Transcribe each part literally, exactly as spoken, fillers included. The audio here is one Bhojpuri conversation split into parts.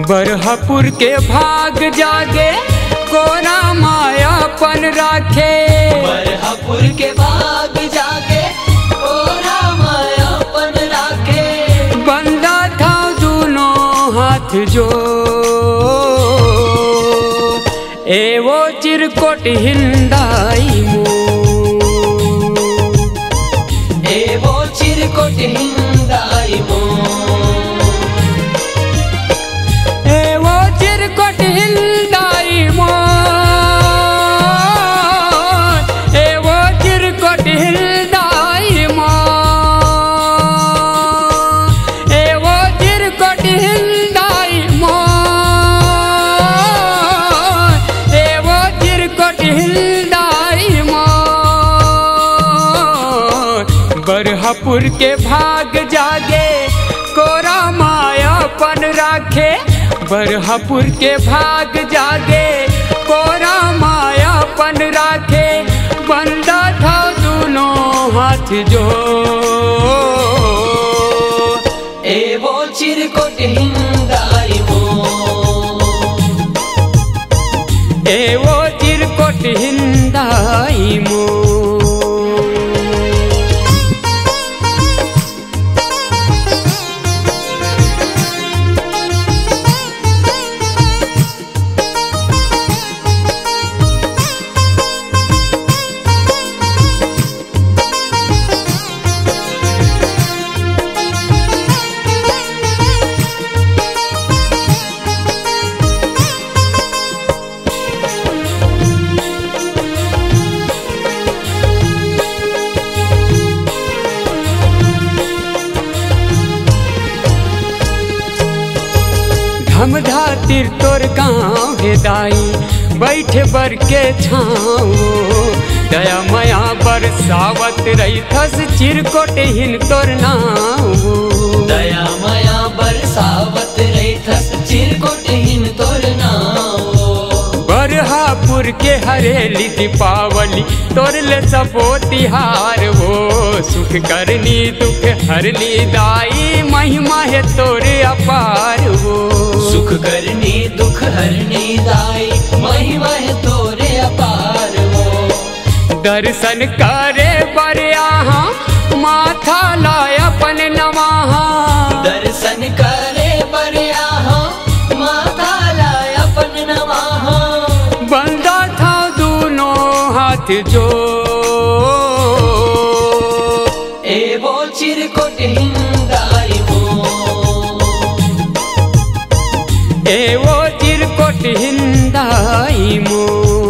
बरहपुर के भाग जागे कोरा मायापन राखे। बरहपुर के भाग जागे कोरा मायापन राखे। बंदा था दोनों हाथ जो ए वो चिरकोट हिंदाई मो। ए वो चिरकोट हिंदाई मो। बरहपुर के भाग जागे कोरा मायापन राखे। बरहपुर के भाग जागे कोरा मायापन राखे। बंदा था दोनों हाथ जो ए वो चिरकोट हिंदाई मो। ए वो चिरकोट हिंदाई मो। धमधा तिर तोर गाँव हे दाई बैठे बर के छाओ। दया मया बरसावत रही थस चिरकोट हिन तोर नाओ। दया मया बरसावत रही थस चिरकोट हिन तोर नाओ। बरहापुर के हरेली दीपावली तोर ले सबो तिहार हो। सुख करनी दुख हरनी दाई महिमा है तोर अपार हो। सुख करनी दुख हरनी दाई महिमा है तोरे अपार हो। दर्शन करे बर यहाँ माथा लाय अपन नवाहा। दर्शन करे बर यहाँ माथा लाय अपन नवाहा। बंदा था दोनों हाथ जो ए वो चिरकोट हिंदाई मो। ए वो चिरकोट हिंदाई मो।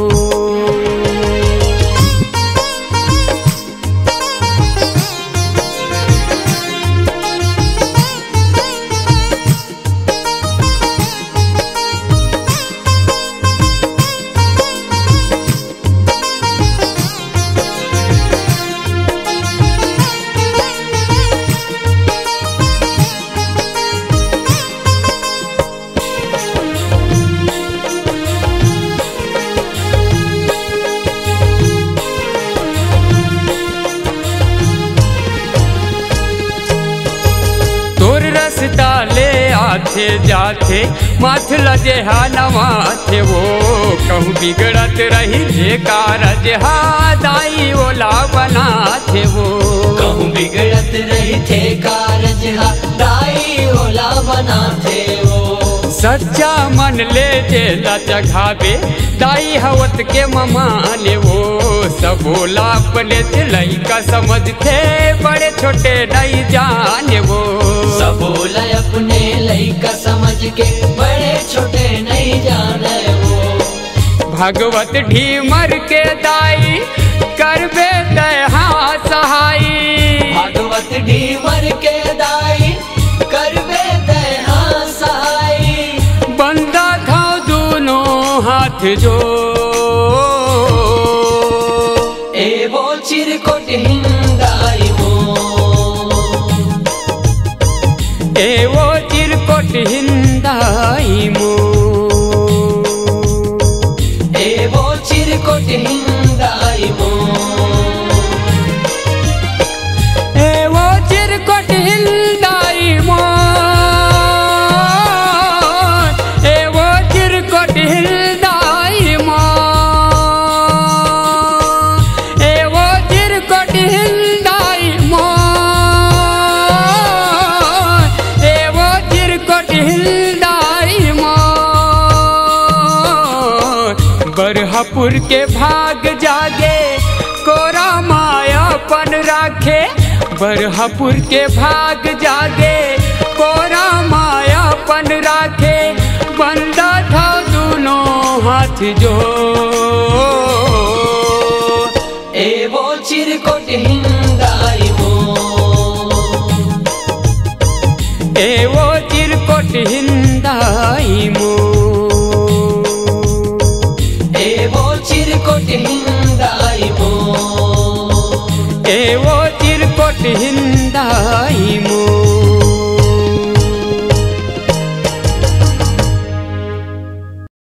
ले आथे जाथे माथ लजे हा नवाथे वो। कहूँ बिगड़त रही जे कारज हा दाई ओला बनाथे वो। कहूँ बिगड़त रही थे कारज हा दाई ओला बनाथे वो। सच्चा मन ले जे जगावे दाई हवत के ममाने वो। सबोला अपने दिलाई का समझते बड़े छोटे नहीं जाने वो। सबोला अपने लइका समझ के बड़े छोटे नहीं जाने वो। भगवत ढीमर के दाई करबे दया सहाई। भगवत ढीमर के दाई करबे दया सहाई। बंदा था दोनों हाथ जो ए वो चिरकोट हिंदाई मो। ए वो चिरकोट हिंदाई मो। ए वो चिरकोट हिंदाई मो। ए वो चिरकोट हिंदाई मो। बरहपुर के भाग जागे कोरा मायापन राखे। बरहपुर के भाग जागे कोरा मायापन राखे। बंदा था दोनों हाथ जो ए वो चिरकुट हिंदाई मो ए वो चिरकुट हिंदाई मो ए वो चिरकुट हिंदाई मो ए वो चिरकुट हिंदाई मो।